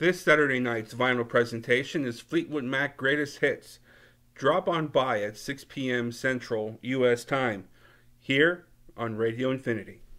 This Saturday night's vinyl presentation is Fleetwood Mac Greatest Hits. Drop on by at 6 p.m. Central U.S. time, here on Radio Infinity.